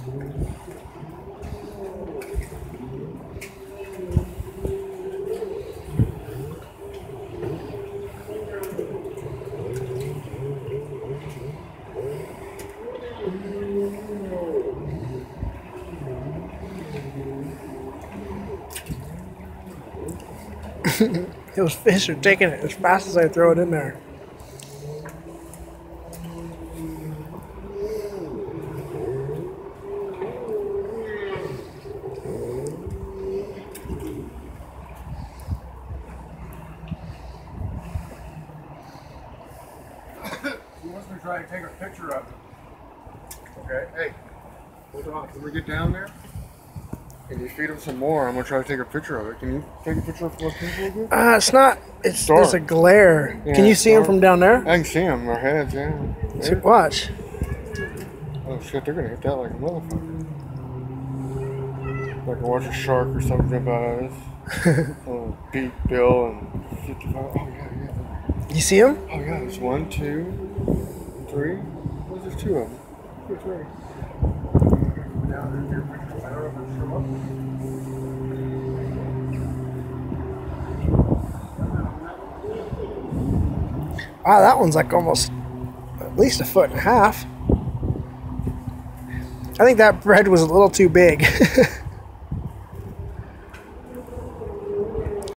Those fish are taking it as fast as I throw it in there. He wants me to try to take a picture of it. Okay, hey, hold on. Can we get down there? If you feed him some more, I'm gonna try to take a picture of it. Can you take a picture of what's in it? It's not. It's there's a glare. Yeah, can you see him from down there? I can see him. Their heads, yeah. So watch. Oh shit, they're gonna hit that like a motherfucker. Like I watch a shark or something jump out at us. Oh, beat Bill and 55. Oh yeah. You see him? Oh yeah, there's 1, 2, 3. Where's there's 2 of them? 2 or 3. Down there, I don't know if it's from up. Wow, that one's like almost at least 1.5 feet. I think that bread was a little too big.